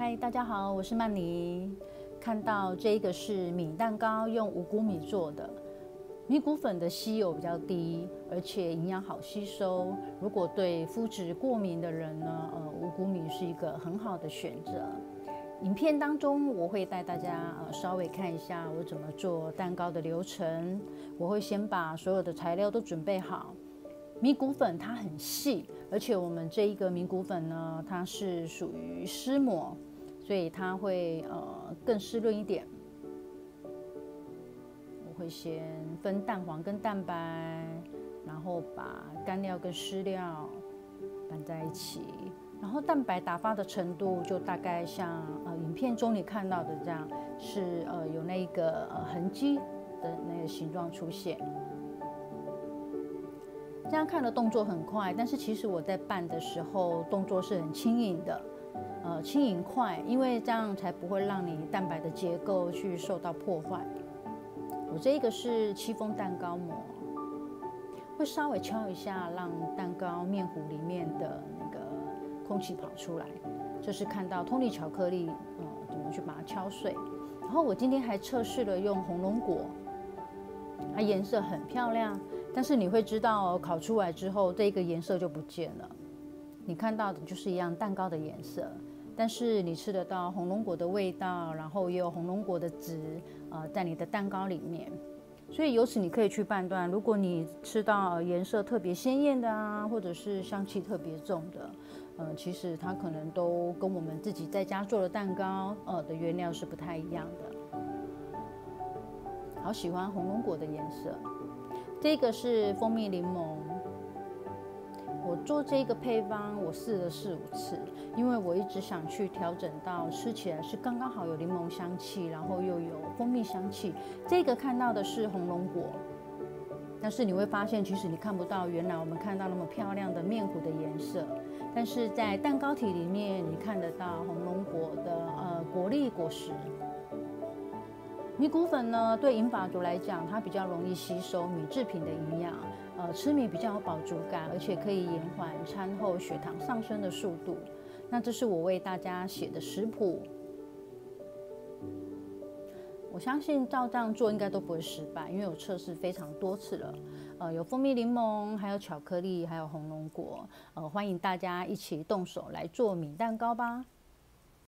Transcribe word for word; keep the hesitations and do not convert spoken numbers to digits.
嗨，大家好，我是曼妮。看到这个是米蛋糕，用五谷米做的。米谷粉的稀有比较低，而且营养好吸收。如果对肤质过敏的人呢，呃，五谷米是一个很好的选择。影片当中我会带大家呃稍微看一下我怎么做蛋糕的流程。我会先把所有的材料都准备好。米谷粉它很细，而且我们这一个米谷粉呢，它是属于湿膜，所以它会呃更湿润一点。我会先分蛋黄跟蛋白，然后把干料跟湿料拌在一起，然后蛋白打发的程度就大概像呃影片中你看到的这样，是呃有那个呃痕迹的那个形状出现。这样看的动作很快，但是其实我在拌的时候动作是很轻盈的，呃，轻盈快，因为这样才不会让你蛋白的结构去受到破坏。我这个是戚风蛋糕模，会稍微敲一下，让蛋糕面糊里面的那个空气跑出来。这是看到通力巧克力，呃，怎么去把它敲碎。然后我今天还测试了用红龙果，它颜色很漂亮。但是你会知道，烤出来之后，这个颜色就不见了。你看到的就是一样蛋糕的颜色，但是你吃得到红龙果的味道，然后也有红龙果的籽，呃，在你的蛋糕里面。所以由此你可以去判断，如果你吃到颜色特别鲜艳的啊，或者是香气特别重的，呃，其实它可能都跟我们自己在家做的蛋糕，呃的原料是不太一样的。好喜欢红龙果的颜色。这个是蜂蜜柠檬，我做这个配方我试了四五次，因为我一直想去调整到吃起来是刚刚好有柠檬香气，然后又有蜂蜜香气。这个看到的是红龙果，但是你会发现其实你看不到原来我们看到那么漂亮的面糊的颜色，但是在蛋糕体里面你看得到红龙果的呃果粒果实。米谷粉呢，对银发族来讲，它比较容易吸收米制品的营养，呃，吃米比较有饱足感，而且可以延缓餐后血糖上升的速度。那这是我为大家写的食谱，我相信照这样做应该都不会失败，因为我测试非常多次了。呃，有蜂蜜柠檬，还有巧克力，还有红龙果，呃，欢迎大家一起动手来做米蛋糕吧。